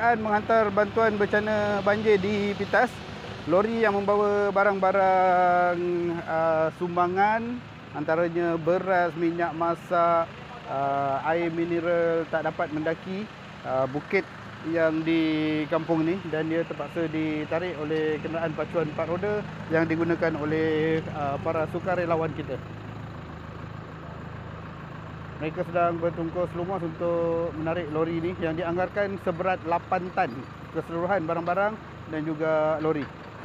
kenderaan menghantar bantuan bencana banjir di Pitas. Lori yang membawa barang-barang sumbangan, antaranya beras, minyak masak, air mineral tak dapat mendaki bukit yang di kampung ni, dan dia terpaksa ditarik oleh kenderaan pacuan 4 roda yang digunakan oleh para sukarelawan kita. Mereka sedang bertungkus lumas untuk menarik lori ini yang dianggarkan seberat 8 tan keseluruhan barang-barang dan juga lori.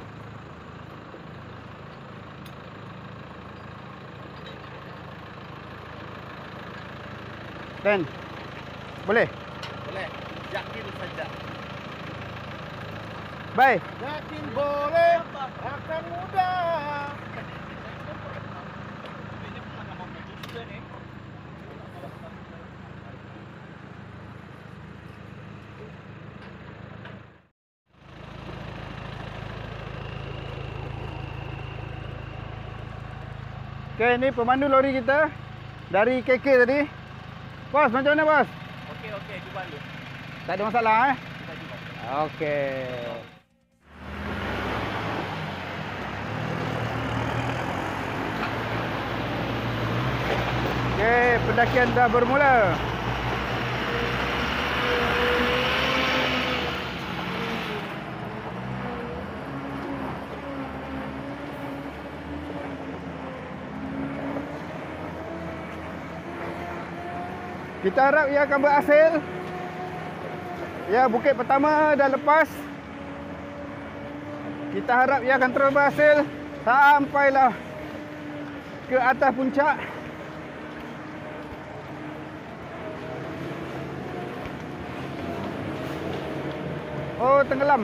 Dan boleh? Boleh. Yakin saja. Baik. Yakin boleh, akan mudah. Okey, ni pemandu lori kita dari KK tadi. Bos, macam mana bos? Okey, cuba dulu. Tak ada masalah Kita cuba. Okey. Okey, pendakian dah bermula. Kita harap ia akan berhasil. Ya, bukit pertama dah lepas. Kita harap ia akan terus berhasil sampailah ke atas puncak. Oh, tenggelam.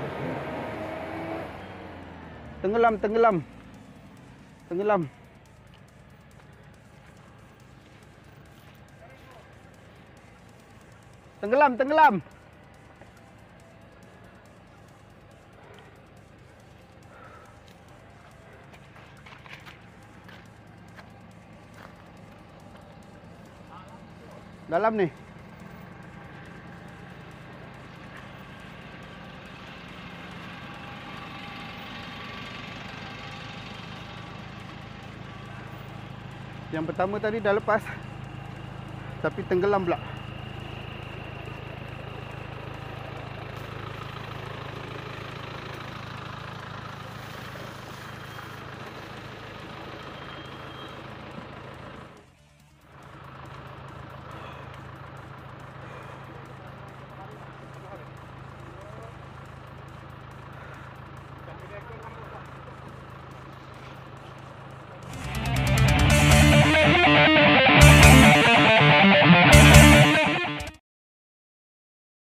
Tenggelam. Tenggelam. Dalam ni. Yang pertama tadi dah lepas, tapi tenggelam pula.